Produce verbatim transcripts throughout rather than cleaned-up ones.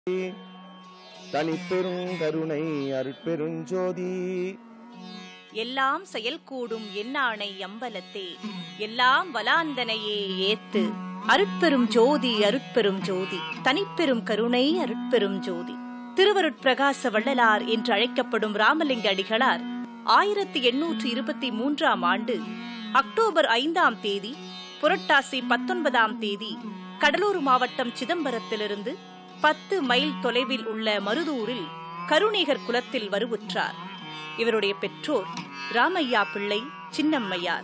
தனிப்பெரும் கருணை அருட்பெருஞ்சோதி. எல்லாம் செயல்கூடும் என்னானை அம்பலத்தே எல்லாம் வலாந்தனையே ஏத்து அருட்பெரும் ஜோதி அருட்பெரும் ஜோதி தனிப்பெரும் கருணை அருட்பெரும் ஜோதி. திருவருட்பிரகாச வள்ளலார் என்று அழைக்கப்படும் ராமலிங்க அடிகளார் ஆயிரத்தி எண்ணூற்று இருபத்தி மூன்றாம் ஆண்டு அக்டோபர் ஐந்தாம் தேதி புரட்டாசி பத்தொன்பதாம் தேதி கடலூர் மாவட்டம் சிதம்பரத்திலிருந்து பத்து மைல் தொலைவில் உள்ள மருதூரில் கருணீகர் குலத்தில் வருவுற்றார். இவருடைய பெற்றோர் ராமையா பிள்ளை, சின்னம்மையார்.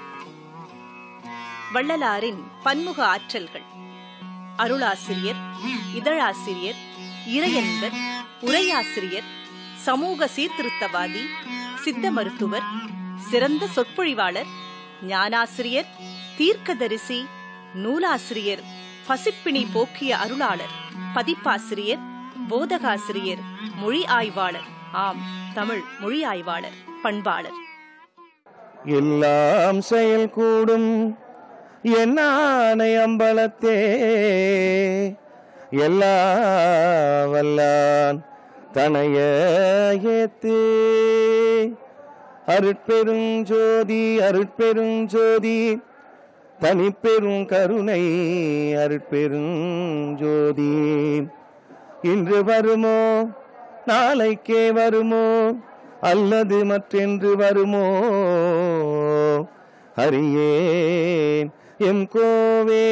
வள்ளலாரின் பன்முக ஆற்றல்கள்: அருளாசிரியர், இதழாசிரியர், இறையன்பர், உரையாசிரியர், சமூக சீர்திருத்தவாதி, சித்த மருத்துவர், சிறந்த சொற்பொழிவாளர், ஞானாசிரியர், தீர்க்கதரிசி, நூலாசிரியர், பசிப்பிணி போக்கிய அருளாளர், பதிப்பாசிரியர், போதகாசிரியர், மொழி ஆய்வாளர், ஆம் தமிழ் மொழி ஆய்வாளர், பண்பாளர். எல்லாம் செயல் கூடும் என்னானை அம்பலத்தே எல்லா வல்லான் தனைய ஏத்து அருட்பெருஞ்சோதி அருட்பெருஞ்சோதி தனிப்பெரும் கருணை அருட்பெருஞ்சோதி. இன்று வருமோ நாளைக்கே வருமோ அல்லது மற்றென்று வருமோ அறியேன் எம் கோவே.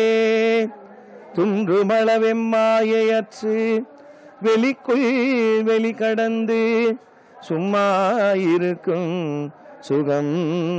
துன்றுமளவெம்மாயையற்று வெளிக்குள் வெளி கடந்து சும்மா இருக்கும் சுகம்.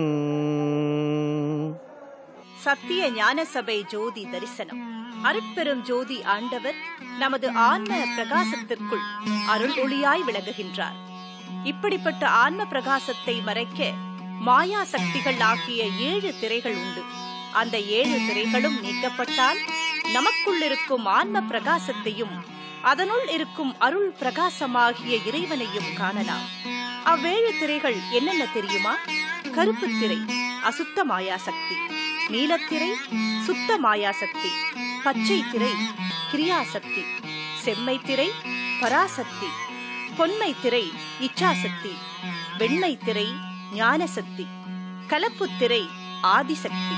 சத்திய ஞான சபை ஜோதி தரிசனம். அருட்பெரும் ஜோதி ஆண்டவர் நமது ஆன்ம பிரகாசத்திற்குள் அருள் ஒளியாய் விளங்குகின்றார். இப்படிப்பட்ட ஆன்ம பிரகாசத்தை மறைக்க மாயா சக்திகள் ஆகிய ஏழு திரைகள் உண்டு. அந்த ஏழு திரைகளும் நீக்கப்பட்டால் நமக்குள் இருக்கும் ஆன்ம பிரகாசத்தையும் அதனுள் இருக்கும் அருள் பிரகாசமாகிய இறைவனையும் காணலாம். அவ்வேழு திரைகள் என்னென்ன தெரியுமா? கருப்பு திரை அசுத்த மாயா சக்தி, நீலத்திரை சுத்த மாயாசக்தி, பச்சை திரை கிரியாசக்தி, செம்மை திரை பராசக்தி, பொன்மை திரை இச்சாசக்தி, வெண்மை திரை ஞானசக்தி, கலப்பு திரை ஆதிசக்தி.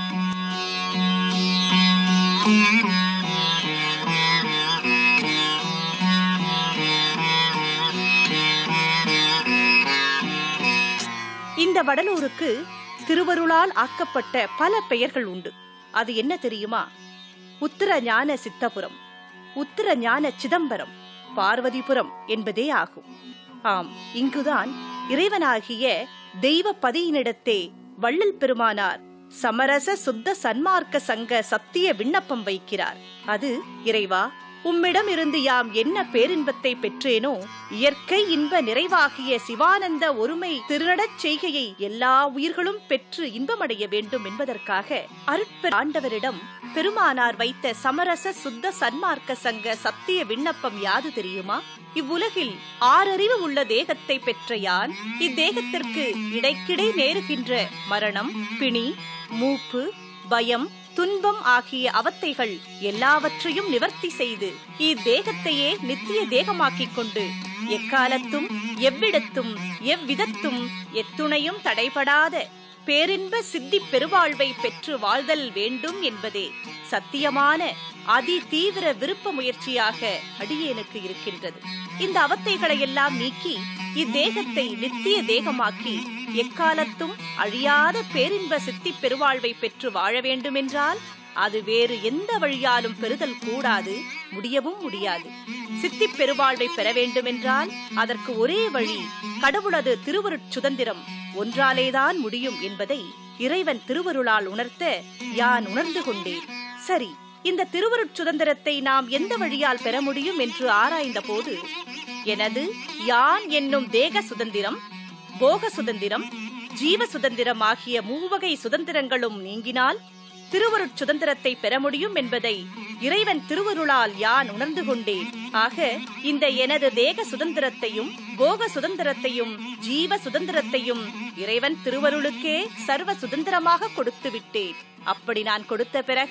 இந்த வடலூருக்கு திருவருளால் ஆக்கப்பட்ட பல பெயர்கள் உண்டு. அது என்ன தெரியுமா? உத்திர ஞான சித்தபுரம், உத்திர ஞான சிதம்பரம், பார்வதிபுரம் என்பதே ஆகும். ஆம், இங்குதான் இறைவனாகிய தெய்வ பதியினிடத்தே வள்ளல் பெருமானார் சமரச சுத்த சன்மார்க்க சங்க சத்திய விண்ணப்பம் வைக்கிறார். அது, இறைவா, உம்மிடம் இருந்து யாம் என்ன பேரின்பத்தை பெற்றேனோ, இயற்கை இன்ப நிறைவாகிய சிவானந்த ஒருமை திருநடச் செய்கையை எல்லா உயிர்களும் பெற்று இன்பமடைய வேண்டும் என்பதற்காக அருட்பெரு ஆண்டவரிடம் பெருமானார் வைத்த சமரச சுத்த சன்மார்க்க சங்க சத்திய விண்ணப்பம் யாது தெரியுமா? இவ்வுலகில் ஆறறிவு உள்ள தேகத்தை பெற்ற யான் இத்தேகத்திற்கு இடைக்கிடை நேருகின்ற மரணம், பிணி, மூப்பு, பயம், துன்பம் ஆகிய அவத்தைகள் எல்லாவற்றையும் நிவர்த்தி செய்து இத்தேகத்தையே நித்திய தேகமாக்கிக் கொண்டு எக்காலத்தும் எவ்விடத்தும் எவ்விதத்தும் எத்துணையும் தடைபடாத பேரின்ப சித்தி பெருவாழ்வை பெற்று வாழ்தல் வேண்டும் என்பதே சத்தியமான அதி தீவிர விருப்ப முயற்சியாக அடியேனுக்கு இருக்கின்றது. இந்த அவத்தைகளை எல்லாம் நீக்கி இத்தேகத்தை நித்திய தேகமாக்கி எக்காலத்தும் அழியாத பேரின்ப சித்தி பெருவாழ்வை பெற்று வாழ வேண்டுமென்றால் அது வேறு எந்த வழியாலும் பெறுதல் கூடாது, முடியவும் முடியாது. சித்தி பெருவாழ்வை பெற வேண்டுமென்றால் அதற்கு ஒரே வழி கடவுளது திருவருட் சுதந்திரம் ஒன்றாலேதான் முடியும் என்பதை இறைவன் திருவருளால் உணர்த்த யான் உணர்ந்து கொண்டேன். சரி, இந்த திருவருட் சுதந்திரத்தை நாம் எந்த வழியால் பெற முடியும் என்று ஆராய்ந்த போது, எனது யான் என்னும் தேக சுதந்திரம், போக சுதந்திரம், ஜீவ சுதந்திரம் ஆகிய மூவகை சுதந்திரங்களும் நீங்கினால் திருவருட் சுதந்திரத்தை பெற முடியும் என்பதை இறைவன் திருவருளால் யான் உணர்ந்து கொண்டேன். ஆக இந்த எனது தேக சுதந்திரத்தையும் போக சுதந்திரத்தையும் ஜீவ சுதந்திரத்தையும் இறைவன் திருவருளுக்கே சர்வ சுதந்திரமாக கொடுத்து விட்டேன். அப்படி நான் கொடுத்த பிறகு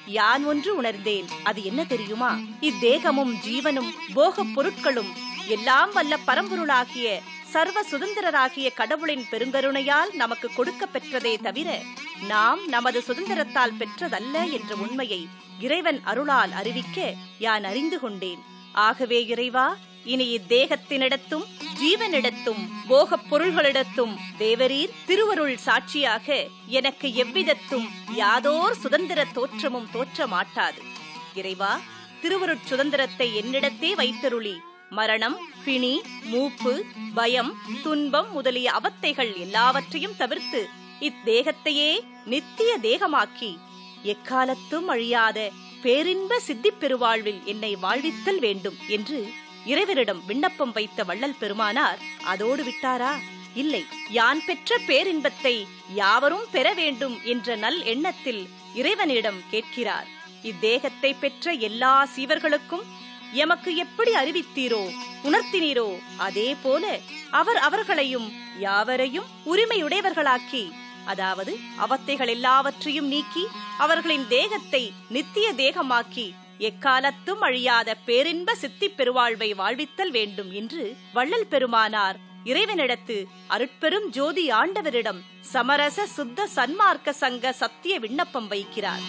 யான் ஒன்று உணர்ந்தேன். அது என்ன தெரியுமா? இத்தேகமும் ஜீவனும் போகப் பொருட்களும் எல்லாம் வல்ல பரம்பொருளாகிய சர்வ சுதந்திரராகிய கடவுளின் பெருங்கருணையால் நமக்கு கொடுக்க பெற்றதே தவிர நாம் நமது சுதந்திரத்தால் பெற்றதல்ல என்ற உண்மையை இறைவன் அருளால் அறிவிக்க யான் அறிந்து கொண்டேன். ஆகவே இறைவா, இனி இத்தேகத்தினிடத்தும் ஜீவனிடத்தும் போகப் பொருள்களிடத்தும் தேவரீர் திருவருள் சாட்சியாக எனக்கு எவ்விதத்தும் யாதோர் சுதந்திர தோற்றமும் தோற்ற மாட்டாது. இறைவா, திருவருட் சுதந்திரத்தை என்னிடத்தே வைத்தருளி மரணம், பிணி, மூப்பு, பயம், துன்பம் முதலிய அவத்தைகள் எல்லாவற்றையும் தவிர்த்து இத்தேகத்தையே நித்திய தேகமாக்கி எக்காலத்தும் அழியாத பேரின்ப சித்திப் பெருவாழ்வில் என்னை வாழ்வித்தல் வேண்டும் என்று இறைவனிடம் விண்ணப்பம் வைத்த வள்ளல் பெருமானார் அதோடு விட்டாரா? இல்லை, யான் பெற்ற பேரின்பத்தை யாவரும் பெற வேண்டும் என்ற நல் எண்ணத்தில் இறைவனிடம் கேட்கிறார். இத்தேகத்தை பெற்ற எல்லா சீவர்களுக்கும் எமக்கு எப்படி அறிவித்தீரோ உணர்த்தினீரோ அதே போல அவர் அவர்களையும் யாவரையும் உரிமையுடையவர்களாக்கி, அதாவது அவத்தைகள் எல்லாவற்றையும் நீக்கி அவர்களின் தேகத்தை நித்திய தேகமாக்கி எக்காலத்தும் அழியாத பேரின்ப சித்திப் பெருவாழ்வை வாழ்வித்தல் வேண்டும் என்று வள்ளல் பெருமானார் இறைவனிடத்து அருட்பெரும் ஜோதி ஆண்டவரிடம் சமரச சுத்த சன்மார்க்க சங்க சத்திய விண்ணப்பம் வைக்கிறார்.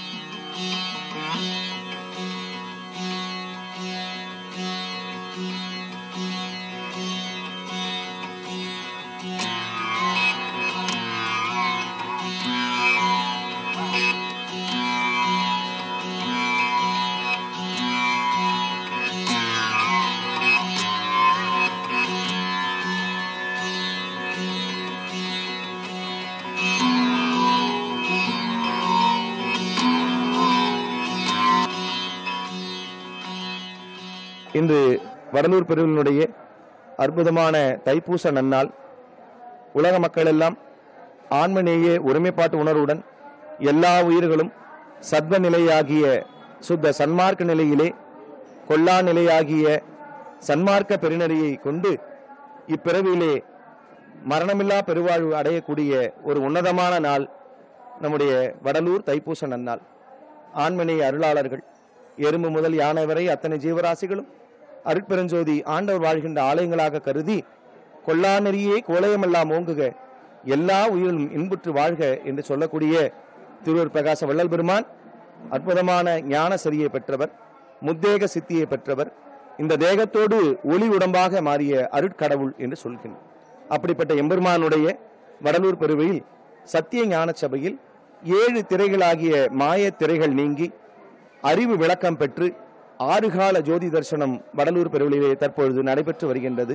இன்று வடலூர் பெருவினுடைய அற்புதமான தைப்பூச நன்னாள். உலக மக்கள் எல்லாம் ஆன்மநேய ஒருமைப்பாட்டு உணர்வுடன் எல்லா உயிர்களும் சத்வ நிலையாகிய சுத்த சன்மார்க்க நிலையிலே கொல்லா நிலையாகிய சன்மார்க்க பெருநெறியை கொண்டு இப்பிறவியிலே மரணமில்லா பெருவாழ்வு அடையக்கூடிய ஒரு உன்னதமான நாள் நம்முடைய வடலூர் தைப்பூச நன்னாள். ஆன்மநேய அருளாளர்கள் எறும்பு முதல் யானை வரை அத்தனை ஜீவராசிகளும் அருட்பெருஞ்சோதி ஆண்டவர் வாழ்கின்ற ஆலயங்களாக கருதி கொல்லா நெறியே கோலயமெல்லாம் ஓங்குக, எல்லா உயிரும் இன்புற்று வாழ்க என்று சொல்லக்கூடிய திருவருட் பிரகாச வள்ளல் பெருமான் அற்புதமான ஞான சரியை பெற்றவர், முத்தேக சித்தியை பெற்றவர், இந்த தேகத்தோடு ஒளி உடம்பாக மாறிய அருட்கடவுள் என்று சொல்கின்றனர். அப்படிப்பட்ட எம்பெருமானுடைய வடலூர் பெருவையில் சத்திய ஞான சபையில் ஏழு திரைகளாகிய மாய திரைகள் நீங்கி அறிவு விளக்கம் பெற்று ஆறுகால ஜோதி தரிசனம் வடலூர் பெருவிலே தற்பொழுது நடைபெற்று வருகின்றது.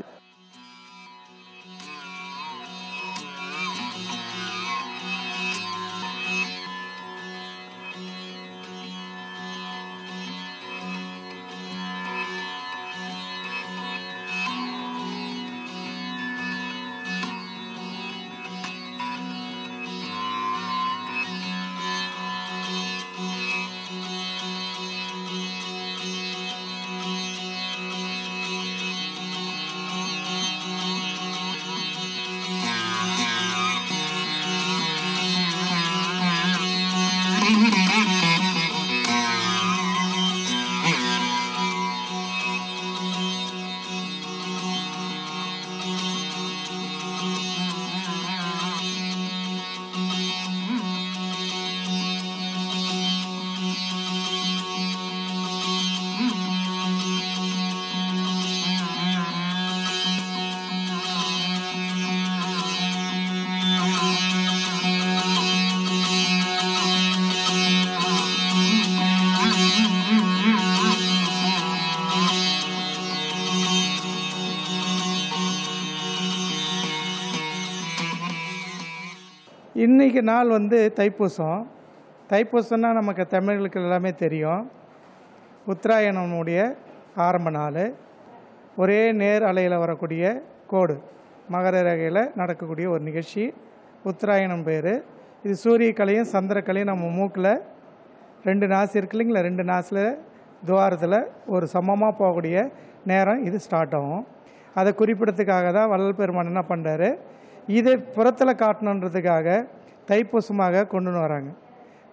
இன்றைக்கி நாள் வந்து தைப்பூசம். தைப்பூசம்னா நமக்கு தமிழர்களுக்கு எல்லாமே தெரியும். உத்தராயணனுடைய ஆரம்ப நாள். ஒரே நேர் அலையில் வரக்கூடிய கோடு மகர ரகையில் நடக்கக்கூடிய ஒரு நிகழ்ச்சி உத்தராயணம் பேர். இது சூரியக்கலையும் சந்திரக்கலையும் நம்ம மூக்கில் ரெண்டு நாசி இருக்கு இல்லைங்களா, ரெண்டு நாசில் துவாரத்தில் ஒரு சமமாக போகக்கூடிய நேரம் இது ஸ்டார்ட் ஆகும். அதை குறிப்பிடத்துக்காக தான் வள்ளல் பெருமான் என்ன பண்ணுறாரு, இதை புறத்தில் காட்டணுன்றதுக்காக தைப்பூசமாக கொண்டு வராங்க.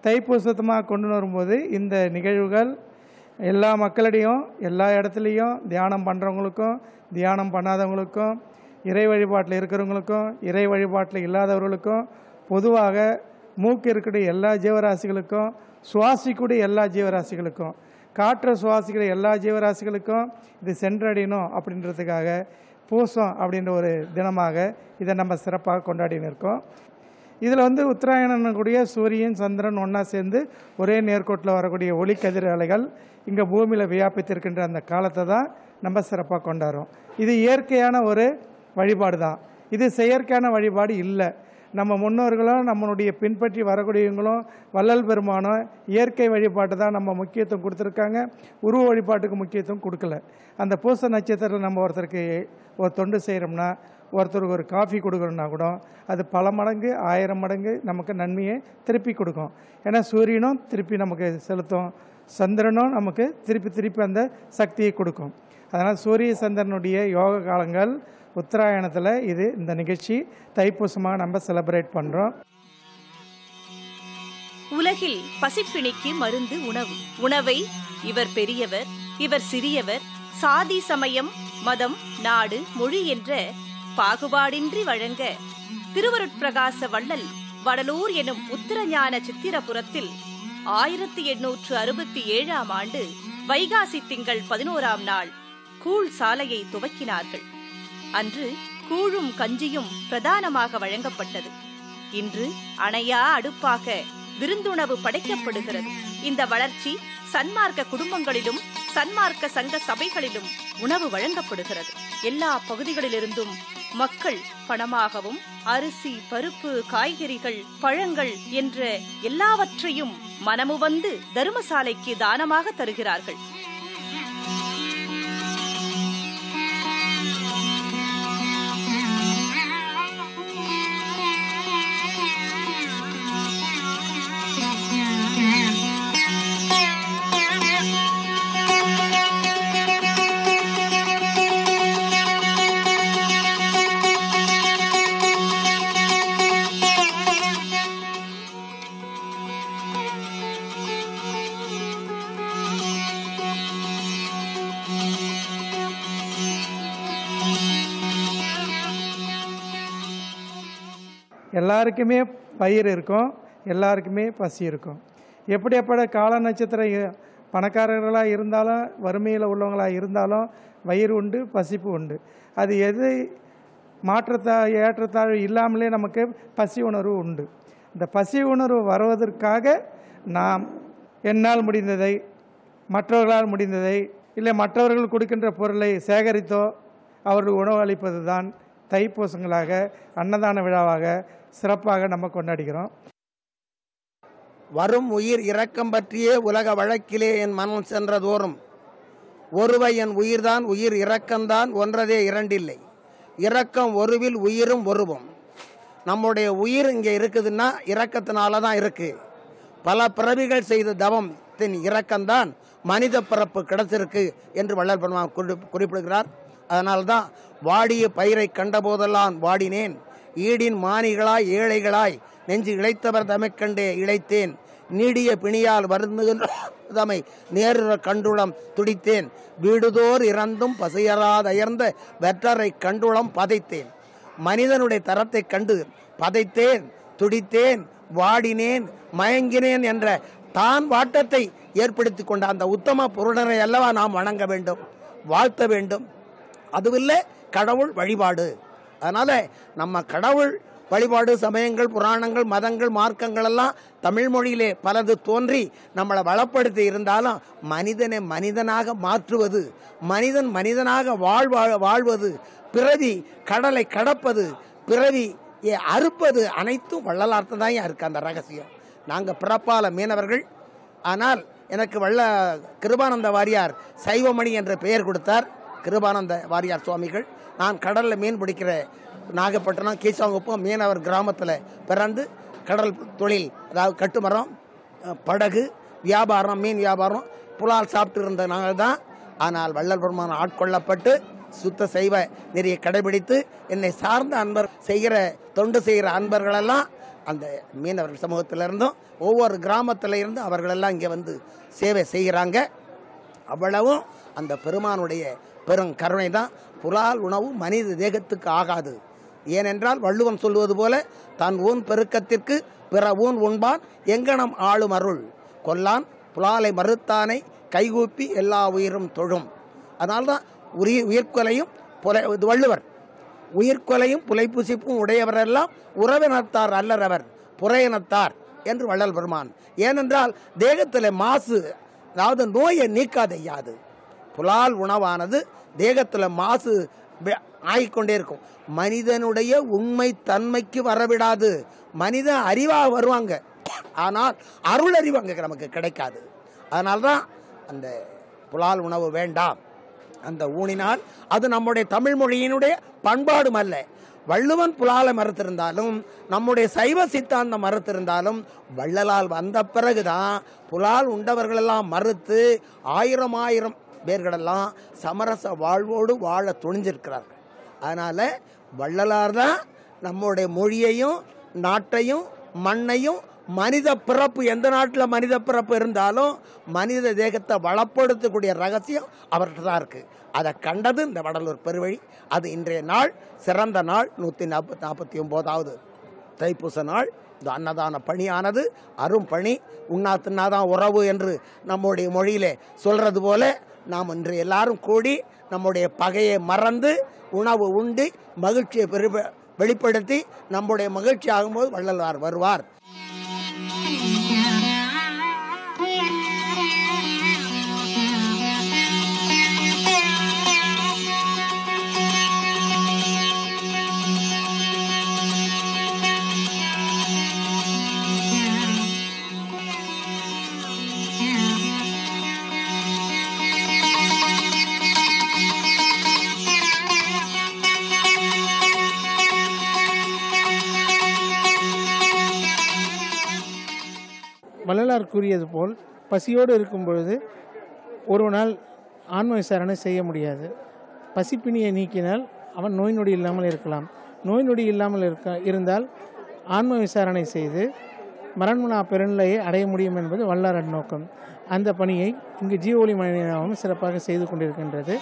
தைப்பூசத்தமாக கொண்டு வரும்போது இந்த நிகழ்வுகள் எல்லா மக்களிடையும் எல்லா இடத்துலையும் தியானம் பண்ணுறவங்களுக்கும் தியானம் பண்ணாதவங்களுக்கும் இறை வழிபாட்டில் இருக்கிறவங்களுக்கும் இறை வழிபாட்டில் இல்லாதவர்களுக்கும் பொதுவாக மூக்கு இருக்கக்கூடிய எல்லா ஜீவராசிகளுக்கும் சுவாசிக்கூடிய எல்லா ஜீவராசிகளுக்கும் காற்றை சுவாசிக்கிற எல்லா ஜீவராசிகளுக்கும் இது சென்றடையணும் அப்படின்றதுக்காக பூசம் அப்படின்ற ஒரு தினமாக இதை நம்ம சிறப்பாக கொண்டாடின்னு இருக்கோம். இதில் வந்து உத்தராயணனுடைய சூரியன் சந்திரன் ஒன்றா சேர்ந்து ஒரே நேர்கோட்டில் வரக்கூடிய ஒளி கதிர் அலைகள் இங்கே பூமியில் வியாபித்திருக்கின்ற அந்த காலத்தை தான் நம்ம சிறப்பாக கொண்டாடுறோம். இது இயற்கையான ஒரு வழிபாடு தான், இது செயற்கையான வழிபாடு இல்லை. நம்ம முன்னோர்களும் நம்மளுடைய பின்பற்றி வரக்கூடியவங்களும் வள்ளல் பெருமானும் இயற்கை வழிபாட்டு தான் நம்ம முக்கியத்துவம் கொடுத்துருக்காங்க, உருவ வழிபாட்டுக்கு முக்கியத்துவம் கொடுக்கல. அந்த பூச நட்சத்திரத்தில் நம்ம ஒருத்தருக்கு ஒரு தொண்டு செய்கிறோம்னா, ஒருத்தருக்கு ஒரு காஃபி கொடுக்குறோன்னா கூட அது பல மடங்கு ஆயிரம் மடங்கு நமக்கு நன்மையை திருப்பி கொடுக்கும். ஏன்னா சூரியனும் திருப்பி நமக்கு செலுத்தும், சந்திரனும் நமக்கு திருப்பி திருப்பி அந்த சக்தியை கொடுக்கும். அதனால் சூரிய சந்திரனுடைய யோக காலங்கள் உத்தராயணத்தில் இது இந்த நிகழ்ச்சி தைப்பூசமாக நம்ம செலிப்ரேட் பண்ணுறோம். உலகில் பசிப்பிணிக்கு மருந்து உணவு. உணவை இவர் பெரியவர், இவர் சிறியவர், சாதி, சமயம், மதம், நாடு, மொழி என்ற பாகுபாடின்றி வழங்க திருவருட்பிரகாச வள்ளல் வடலூர் எனும் உத்தரஞான சித்திரபுரத்தில் ஆயிரத்தி எண்ணூற்று அறுபத்தி ஏழாம் ஆண்டு வைகாசி திங்கள் பதினோராம் நாள் கூழ் சாலையை துவக்கினார்கள். அன்று கூழும் கஞ்சியும் பிரதானமாக வழங்கப்பட்டது. இன்று அணையா அடுப்பாக விருந்துணவு படைக்கப்படுகிறது. இந்த வளர்ச்சி சன்மார்க்க குடும்பங்களிலும் சன்மார்க்க சங்க சபைகளிலும் உணவு வழங்கப்படுகிறது. எல்லா பகுதிகளிலிருந்தும் மக்கள் பணமாகவும் அரிசி, பருப்பு, காய்கறிகள், பழங்கள் என்ற எல்லாவற்றையும் மனமு வந்து தர்மசாலைக்கு தானமாக தருகிறார்கள். எல்லாருக்குமே பயிர் இருக்கும், எல்லாருக்குமே பசி இருக்கும். எப்படிப்பட்ட கால நட்சத்திரம் பணக்காரர்களாக இருந்தாலும் வறுமையில் உள்ளவங்களாக இருந்தாலும் வயிறு உண்டு, பசிப்பு உண்டு. அது எது மாற்றத்தா ஏற்றத்தாழ்வு இல்லாமலே நமக்கு பசி உணர்வு உண்டு. இந்த பசி உணர்வு வருவதற்காக நாம் என்னால் முடிந்ததை, மற்றவர்களால் முடிந்ததை, இல்லை மற்றவர்கள் கொடுக்கின்ற பொருளை சேகரித்தோ அவர்களுக்கு உணவு அளிப்பது தான் தைப்பூசங்களாக அன்னதான விழாவாக சிறப்பாக நம்ம கொண்டாடுகிறோம். வரும் உயிர் இரக்கம் பற்றியே உலக வழக்கிலே என் மனம் சென்றதோறும் ஒருவை என் உயிர்தான், உயிர் இரக்கம்தான், ஒன்றதே இரண்டில்லை. இரக்கம் ஒருவில் உயிரும் ஒருவும். நம்முடைய உயிர் இங்கே இருக்குதுன்னா இரக்கத்தினால தான் இருக்கு. பல பிறவிகள் செய்த தவத்தின் இரக்கம்தான் மனித பிறப்பு கிடைச்சிருக்கு என்று வள்ளல் பெருமான் குறிப்பிடுகிறார். அதனால்தான் வாடிய பயிரை கண்டபோதெல்லாம் வாடினேன், ஈடின் மானிகளாய் ஏழைகளாய் நெஞ்சு இழைத்தவர் தமைக்கண்டே இழைத்தேன், நீடிய பிணியால் வருந்துகின்ற தமை நேருற கண்டுளம் துடித்தேன், வீடுதோர் இறந்தும் பசையராதயர்ந்த வெற்றரை கண்டுளம் பதைத்தேன். மனிதனுடைய தரத்தை கண்டு பதைத்தேன், துடித்தேன், வாடினேன், மயங்கினேன் என்ற தான் வாட்டத்தை ஏற்படுத்தி கொண்ட அந்த உத்தம பொருளரை அல்லவா நாம் வணங்க வேண்டும், வாழ்த்த வேண்டும். அதுவில்லை கடவுள் வழிபாடு. அதனால் நம்ம கடவுள் வழிபாடு, சமயங்கள், புராணங்கள், மதங்கள், மார்க்கங்கள் எல்லாம் தமிழ் மொழியிலே பலது தோன்றி நம்மளை வளப்படுத்தி இருந்தாலும் மனிதனை மனிதனாக மாற்றுவது, மனிதன் மனிதனாக வாழ்வா வாழ்வது, பிறவி கடலை கடப்பது, பிறவி அறுப்பது அனைத்தும் வள்ளலார்த்தம் தான் இருக்கு அந்த ரகசியம். நாங்கள் பிறப்பால மீனவர்கள். ஆனால் எனக்கு வள்ள கிருபானந்த வாரியார் சைவமணி என்ற பெயர் கொடுத்தார். கிருபானந்த வாரியார் சுவாமிகள். நான் கடலில் மீன் பிடிக்கிற நாகப்பட்டினம் கீசாங்குப்பம் மீனவர் கிராமத்தில் பிறந்து கடல் தொழில், அதாவது கட்டுமரம், படகு வியாபாரம், மீன் வியாபாரம், புலால் சாப்பிட்டு இருந்தனால தான். ஆனால் வள்ளல் பெருமான் ஆட்கொள்ளப்பட்டு சுத்த செய்வ நெறியை கடைபிடித்து என்னை சார்ந்த அன்பர் செய்கிற தொண்டு செய்கிற அன்பர்களெல்லாம் அந்த மீனவர்கள் சமூகத்திலிருந்தும் ஒவ்வொரு கிராமத்தில் இருந்து அவர்களெல்லாம் இங்கே வந்து சேவை செய்கிறாங்க. அவ்வளவும் அந்த பெருமானுடைய பெரும் கருணை தான். புலால் உணவு மனித தேகத்துக்கு ஆகாது. ஏனென்றால் வள்ளுவன் சொல்வது போல தன் ஊன் பெருக்கத்திற்கு பிற ஊன் உண்பான் எங்கனம் ஆளும் அருள் கொல்லான் புலாலை மறுத்தானை கைகூப்பி எல்லா உயிரும் தொழும். அதனால்தான் உயிர் உயிர்கொலையும் புலை வள்ளுவர் உயிர்கொலையும் புலைப்புசிப்பும் உடையவரெல்லாம் உறவினத்தார் அல்லறவர் புறையினத்தார் என்று வள்ளல் பெருமான். ஏனென்றால் தேகத்தில் மாசு, அதாவது நோயை நீக்காதையாது. புலால் உணவானது தேகத்தில் மாசு ஆகிக்கொண்டே இருக்கும். மனிதனுடைய உண்மை தன்மைக்கு வரவிடாது. மனிதன் அறிவாக வருவாங்க, ஆனால் அருள் அறிவு அங்கே நமக்கு கிடைக்காது. அதனால்தான் அந்த புலால் உணவு வேண்டாம். அந்த ஊனினால் அது நம்முடைய தமிழ் மொழியினுடைய பண்பாடும் அல்ல. வள்ளுவன் புலாலை மறுத்திருந்தாலும் நம்முடைய சைவ சித்தாந்தம் மறுத்திருந்தாலும் வள்ளலால் வந்த பிறகுதான் புலால் உண்டவர்களெல்லாம் மறுத்து ஆயிரம் ஆயிரம் பேர்களெல்லாம் சமரச வாழ்வோடு வாழ துணிஞ்சிருக்கிறார்கள். அதனால் வள்ளலார் தான் நம்முடைய மொழியையும் நாட்டையும் மண்ணையும் மனித பிறப்பு, எந்த நாட்டில் மனித பிறப்பு இருந்தாலும் மனித தேகத்தை வளப்படுத்தக்கூடிய ரகசியம் அவர்கிட்ட தான் இருக்குது. அதை கண்டது இந்த வடலூர் பெருவழி. அது இன்றைய நாள் சிறந்த நாள். நூற்றி நாற்பத்தி நாற்பத்தி ஒம்போதாவது தைப்பூச நாள். இந்த அன்னதான பணியானது அரும் பணி. உண்ணா தின்னாதான் உறவு என்று நம்முடைய மொழியிலே சொல்கிறது போல நாம் இன்று எல்லாரும் கூடி நம்முடைய பகையை மறந்து உணவு உண்டு மகிழ்ச்சியை பெரு வெளிப்படுத்தி நம்முடைய மகிழ்ச்சி ஆகும்போது வள்ளலார் வருவார். வள்ளலார் கூறியது போல் பசியோடு இருக்கும் பொழுது ஒருவனால் ஆன்ம விசாரணை செய்ய முடியாது. பசிப்பினியை நீக்கினால் அவன் நோய் நொடி இல்லாமல் இருக்கலாம். நோய் நொடி இல்லாமல் இருக்க இருந்தால் ஆன்ம விசாரணை செய்து மரண்மனா பெருநிலையை அடைய முடியும் என்பது வள்ளலார் நோக்கம். அந்த பணியை இங்கு ஜீவொளி மணியாகவும் சிறப்பாக செய்து கொண்டிருக்கின்றது.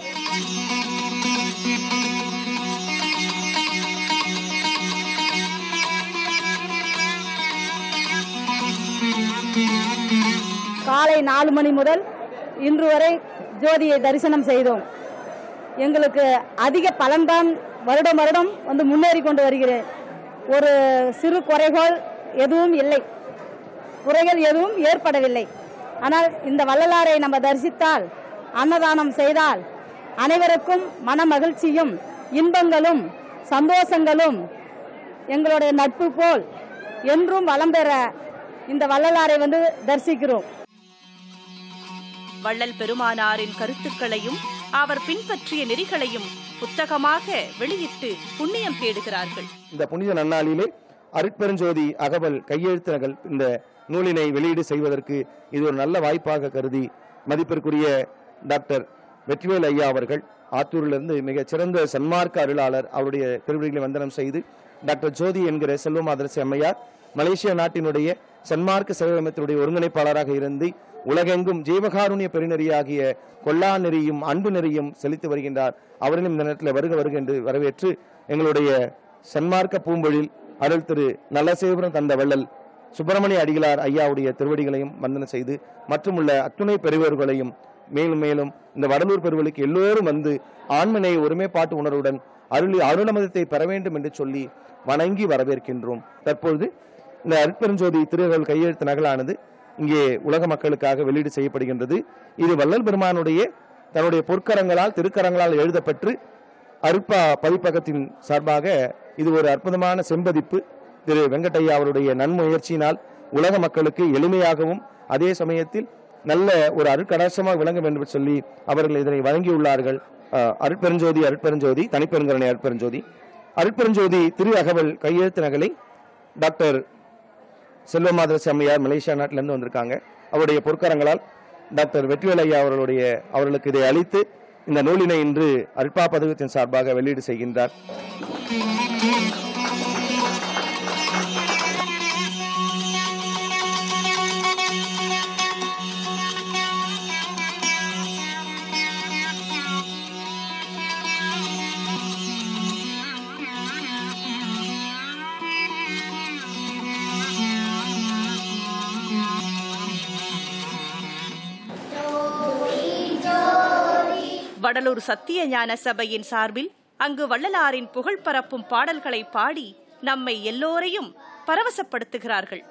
காலை நாலு மணி முதல் இன்று வரை ஜோதியை தரிசனம் செய்தோம். எங்களுக்கு அதிக பலன்தான் வருடம் வருடம் வந்து முன்னேறி கொண்டு வருகிறேன். ஒரு சிறு குறைகள் எதுவும் இல்லை, குறைகள் எதுவும் ஏற்படவில்லை. ஆனால் இந்த வள்ளலாரை நம்ம தரிசித்தால், அன்னதானம் செய்தால் அனைவருக்கும் மன மகிழ்ச்சியும் இன்பங்களும் சந்தோஷங்களும் எங்களுடைய நட்பு போல் என்றும் வளம் பெற இந்த வள்ளலாரை வந்து தரிசிக்கிறோம். வள்ளல் பெருமானாரின் கருத்துக்களையும் அவர் பின்பற்றிய நெறிகளையும் புத்தகமாக வெளியிட்டு புண்ணியம் தேடுகிறார்கள். இந்த புனித நன்னாளிலே அருட்பெருஞ்சோதி அகவல் கையெழுத்து நகல் இந்த நூலினை வெளியீடு செய்வதற்கு இது ஒரு நல்ல வாய்ப்பாக கருதி மதிப்பிற்குரிய டாக்டர் வெற்றிவேல் ஐயா அவர்கள் ஆத்தூரிலிருந்து மிகச் சிறந்த சன்மார்க்க அருளாளர் அவருடைய திருவிழிகளை வந்தனம் செய்து, டாக்டர் ஜோதி என்கிற செல்வமாதரசி அம்மையார் மலேசியா நாட்டினுடைய சன்மார்க்க சேவையமைத்தினுடைய ஒருங்கிணைப்பாளராக இருந்து உலகெங்கும் ஜீவகாருண்ய பெருநெறியாகிய கொல்லா நெறியும் அன்பு நெறியும் செலுத்தி வருகின்றார். அவர்களும் இந்த நேரத்தில் வருக வருக என்று வரவேற்று எங்களுடைய சன்மார்க்க பூம்பொழில் அருள் திரு நல்லசேவரம் தந்த வள்ளல் சுப்பிரமணிய அடிகளார் ஐயாவுடைய திருவடிகளையும் வந்தனம் செய்து மற்றும் உள்ள அத்துணை பெரியவர்களையும் மேலும் மேலும் இந்த வடலூர் பெருவலுக்கு எல்லோரும் வந்து ஆண்மனையை ஒருமைப்பாட்டு உணர்வுடன் அருளி அருளமதத்தை பெற வேண்டும் என்று சொல்லி வணங்கி வரவேற்கின்றோம். தற்பொழுது இந்த அருட்பெருஞ்சோதி திருவள்ளுவர் கையெழுத்து நகலானது இங்கே உலக மக்களுக்காக வெளியீடு செய்யப்படுகின்றது. இது வள்ளல் பெருமானுடைய தன்னுடைய பொற்கரங்களால் திருக்கரங்களால் எழுதப்பட்டு அருட்பா பதிப்பகத்தின் சார்பாக இது ஒரு அற்புதமான செம்பதிப்பு. திரு வெங்கட்டையா அவருடைய நன்முயற்சியினால் உலக மக்களுக்கு எளிமையாகவும் அதே சமயத்தில் நல்ல ஒரு அருட்கடாட்சமாக விளங்க வேண்டும் என்று சொல்லி அவர்கள் இதனை வழங்கியுள்ளார்கள். அருட்பெருஞ்சோதி அருட்பெருஞ்சோதி தனிப்பெருங்கரணை அருட்பெருஞ்சோதி அருட்பெருஞ்சோதி திரு அகவல் கையெழுத்து நகலை டாக்டர் செல்வமாதரசி அம்மையார் மலேசியா நாட்டிலிருந்து வந்திருக்காங்க. அவருடைய பொற்கரங்களால் டாக்டர் வெற்றிவேல் ஐயா அவர்களுடைய அவர்களுக்கு இதை அளித்து இந்த நூலினை இன்று அருட்பா பதிவத்தின் சார்பாக வெளியீடு செய்கின்றார். வடலூர் சத்திய ஞான சபையின் சார்பில் அங்கு வள்ளலாரின் புகழ் பரப்பும் பாடல்களை பாடி நம்மை எல்லோரையும் பரவசப்படுத்துகிறார்கள்.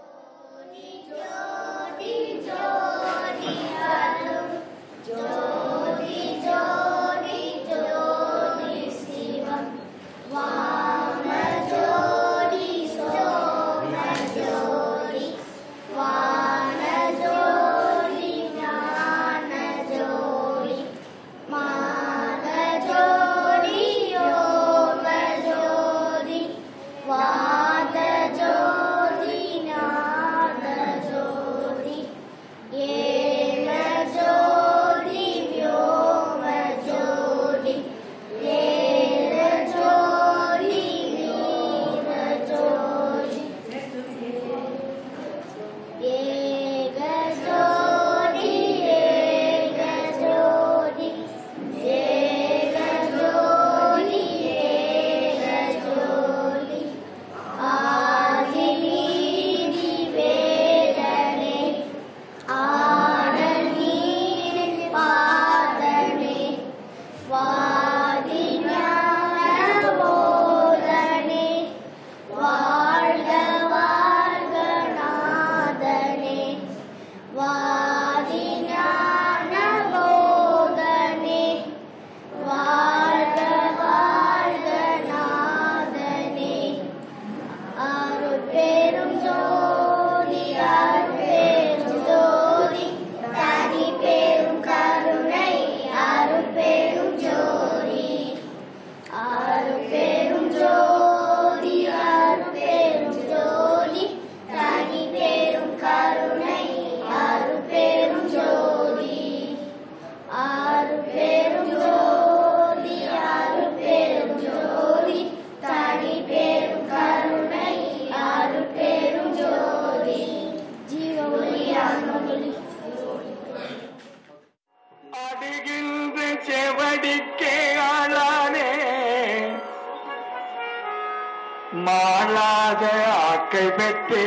மாளாத ஆக்கை பெற்று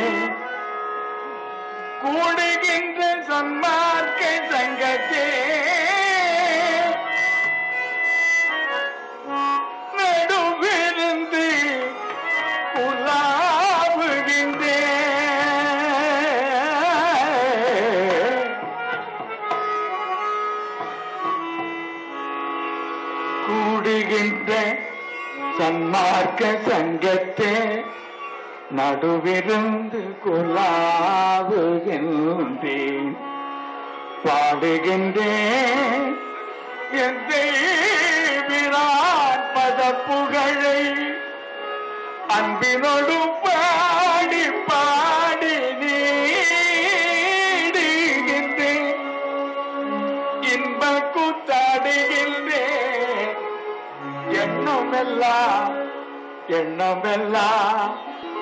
கூடுகின்ற சன்மார்க்க சங்கத்தே நடுவிருந்து உலாவுகின்ற கூடுகின்ற சன்மார்க்க சங்கத்தே நடுவிருந்து குலாவுகின்றேன் பாடுகின்றேன் விராட் பத புகழை அன்பினோடு பாடி பாடி நீடுகின்றேன் இன்ப கூத்தாடுகின்றேன் எண்ணமெல்லாம் எண்ணமெல்லாம்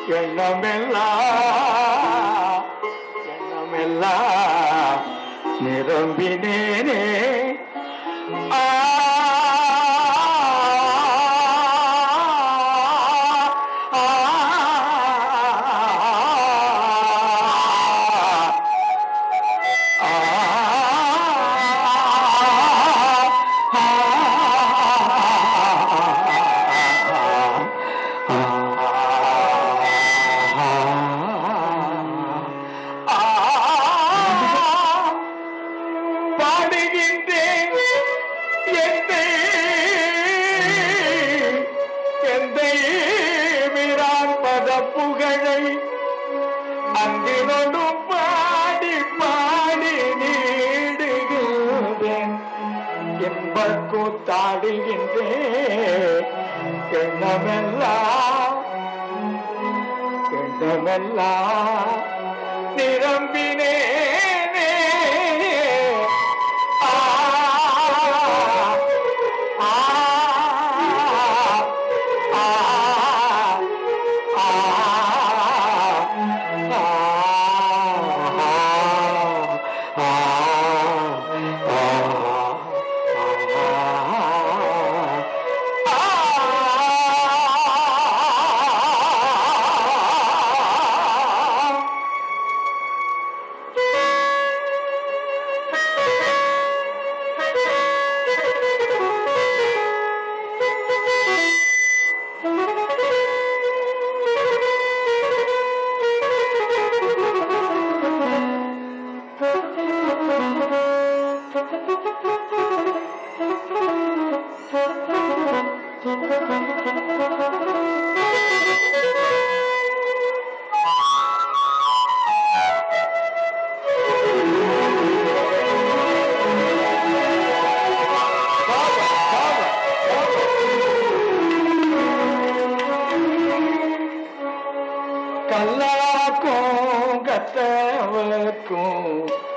எண்ணமெல்லாம் எண்ணமெல்லாம் நிரம்பினேனே ஆ புகழை அன்பினோடு பாடி பாடி நீடுகின்றேன் என்ப கூத்தாடுகின்றேன் எண்ணமெல்லாம் எண்ணமெல்லாம் நிரம்பினேனே ஆ ஆ ஆ Ah கல்லாக்கும் கத்தவக்கும்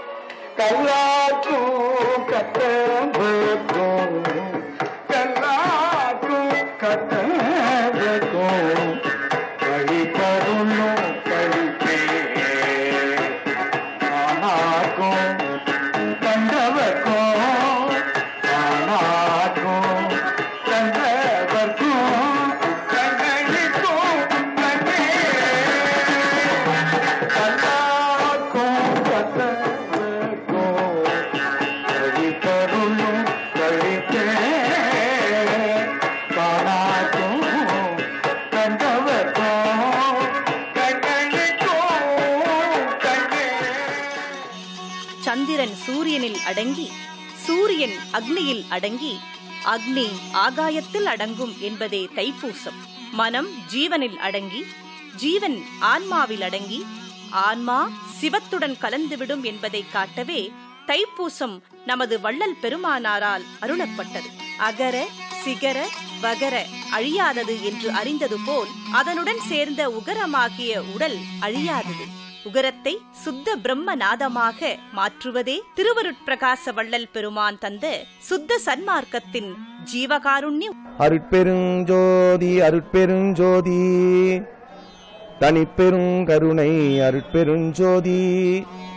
கல்லாக்கும் கத்தவக்கும் கல்லாக்கும் கத்தவக்கும் கழிப்பருளும் கழிப்பே ஆனாக்கும் கண்டவர்க்கும் ஆனாக்கும் கண்டவர்க்கும் சந்திரன் சூரியனில் அடங்கி, சூரியன் அக்னியில் அடங்கி, அக்னி ஆகாயத்தில் அடங்கும் என்பதே தைப்பூசம். மனம் ஜீவனில் அடங்கி, ஜீவன் ஆன்மாவில் அடங்கி, ஆன்மா சிவத்துடன் கலந்துவிடும் என்பதை காட்டவே தைப்பூசம் நமது வள்ளல் பெருமானாரால் அருளப்பட்டது. அகர சிகர வகர அழியாதது என்று அறிந்தது போல் அதனுடன் சேர்ந்த உகரமாகிய உடல் அழியாதது. உகரத்தை சுத்த பிரம்ம நாதமாக மாற்றுவதே திருவருட்பிரகாச வள்ளல் பெருமான் தந்த சுத்த சன்மார்க்கத்தின் ஜீவகாருண்ய அருட்பெருஞ்சோதி அருட்பெருஞ்சோதி தனிப்பெருங்கருணை அருட்பெருஞ்சோதி